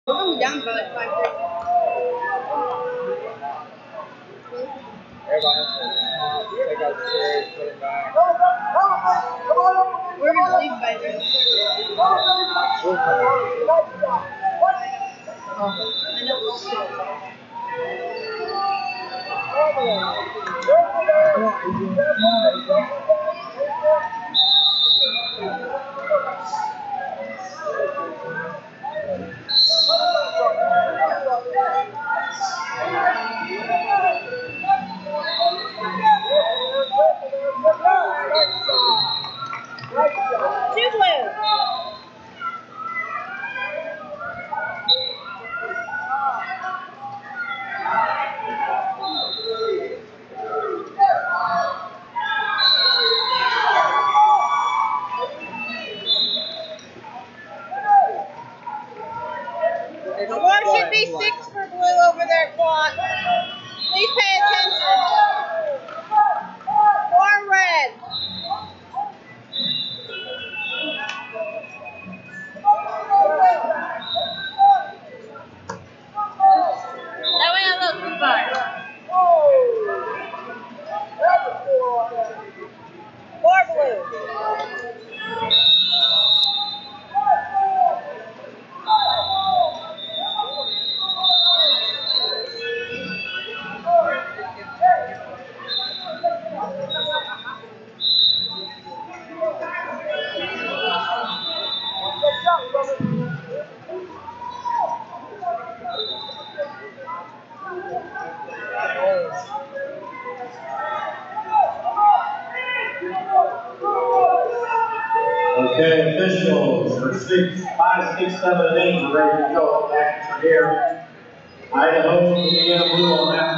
I'm down by like 5:30. Everybody has to take out the chairs, put them back. We're gonna leave by then. I know. Two blue. The score should be 6 for blue over there, Clock. Please pay attention. 4 red. That way I look goodbye. 4 blue. Okay, officials for 6, 5, 6, 7, and 8 are ready to go. Actions are here. Idaho, Indiana blue on map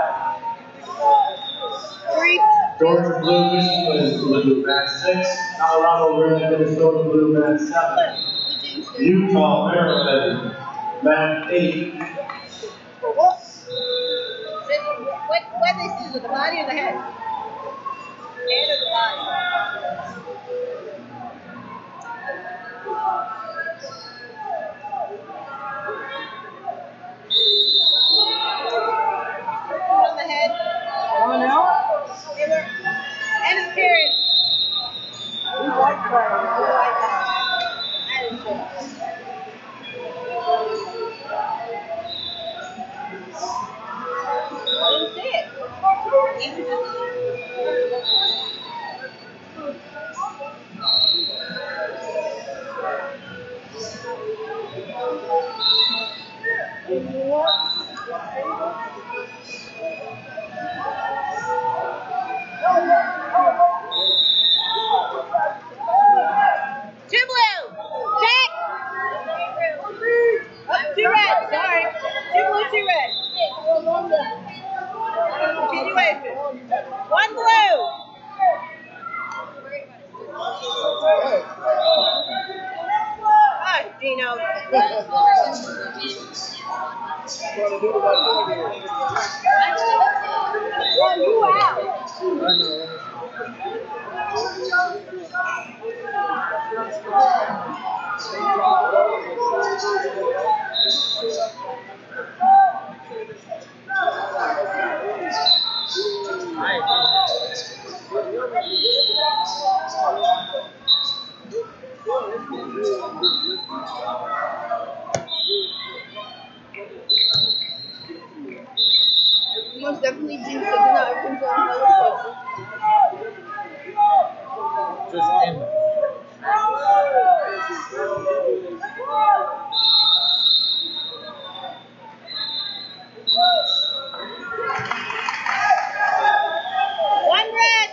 5. 3. Georgia blue, Michigan blue, map 6. Colorado red, Minnesota blue, map 7. Utah, Maryland, map 8. What they see, the body or the head? Head or the body? On the head. Oh, no? They were. And his parents. We like that. We like that. I didn't say. I didn't see it. He was Two blue. Check. Oh, 2 red. Sorry. 2 blue, 2 red. Continuation. 1 blue. Ah, Gino. Well, you out. Most definitely jinxed it. Now everything's on color. Just in. One red.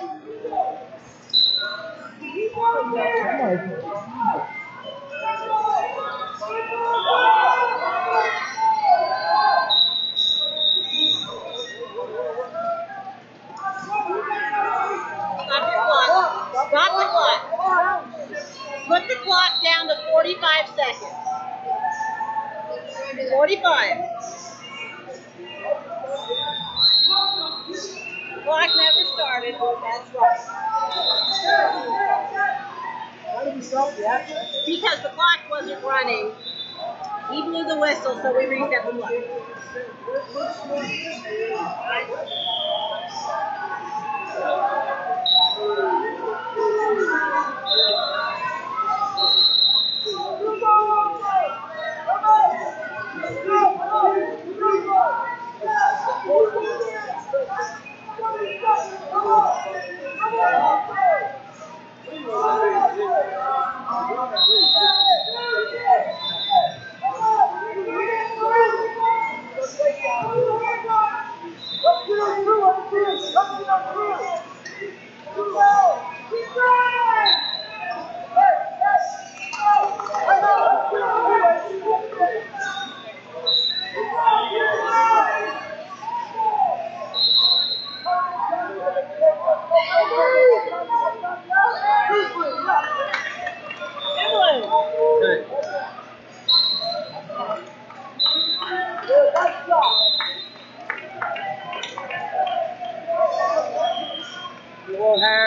Stop the clock. Put the clock down to 45 seconds. 45. Clock never started. That's right. Why did we stop the action? Because the clock wasn't running. He blew the whistle, so we reset the clock. You won't have